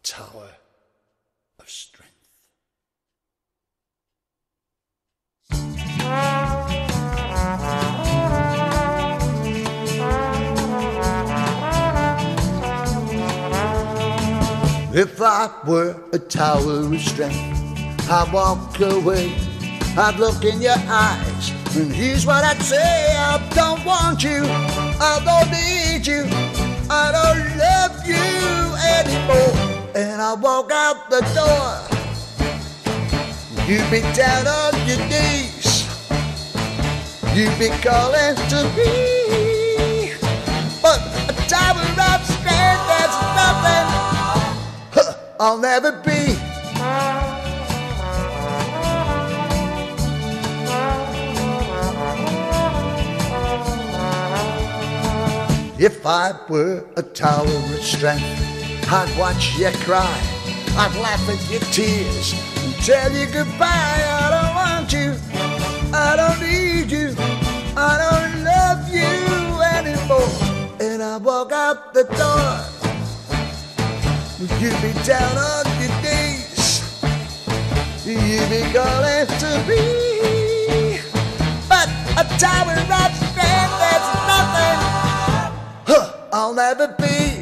tower of strength. If I were a tower of strength, I'd walk away, I'd look in your eyes, and here's what I'd say: I don't want you, I don't need you, I don't love you anymore. And I walk out the door, you'd be down on your knees, you'd be calling to me. But a tower of strength, there's nothing I'll never be. If I were a tower of strength, I'd watch you cry, I'd laugh at your tears and tell you goodbye. I don't want you, I don't need you, I don't love you anymore. And I walk out the door, you'd be down on your knees, you'd be calling to me. But a tower of strength, there's nothing I'll never be.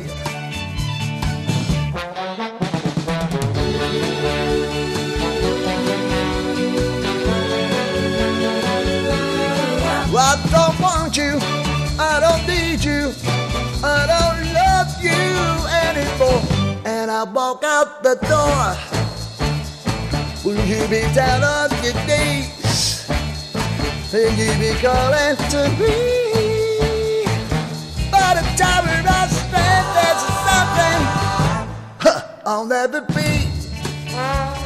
I don't want you, I don't need you, I don't love you anymore. And I walk out the door, will you be down on your knees, and you be calling to me. But a tower of strength, there's something I'll never be.